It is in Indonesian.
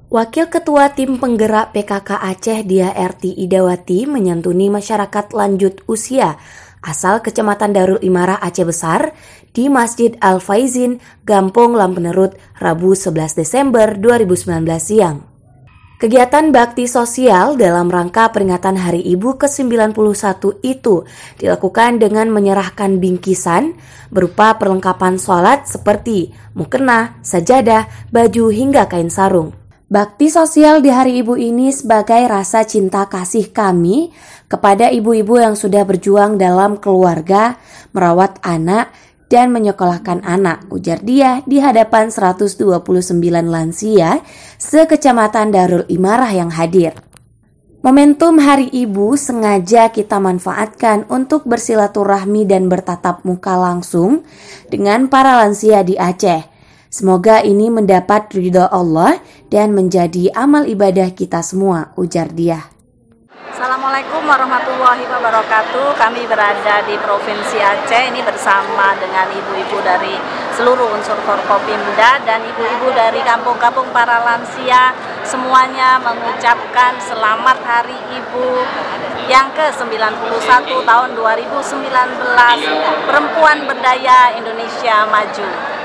Wakil Ketua Tim Penggerak PKK Aceh Dia Erti Idawati menyantuni masyarakat lanjut usia asal Kecamatan Darul Imarah Aceh Besar di Masjid Al-Faizin, Gampong Lampenerut, Rabu 11 Desember 2019 siang. Kegiatan bakti sosial dalam rangka peringatan Hari Ibu ke-91 itu dilakukan dengan menyerahkan bingkisan berupa perlengkapan sholat seperti mukena, sajadah, baju hingga kain sarung. Bakti sosial di Hari Ibu ini sebagai rasa cinta kasih kami kepada ibu-ibu yang sudah berjuang dalam keluarga, merawat anak, dan menyekolahkan anak, ujar dia di hadapan 129 lansia se-Kecamatan Darul Imarah yang hadir. Momentum Hari Ibu sengaja kita manfaatkan untuk bersilaturahmi dan bertatap muka langsung dengan para lansia di Aceh. Semoga ini mendapat ridho Allah dan menjadi amal ibadah kita semua, ujar dia. Assalamualaikum warahmatullahi wabarakatuh. Kami berada di Provinsi Aceh ini bersama dengan ibu-ibu dari seluruh unsur Forkopimda dan ibu-ibu dari kampung-kampung para lansia. Semuanya mengucapkan selamat Hari Ibu yang ke-91 tahun 2019. Perempuan berdaya Indonesia maju.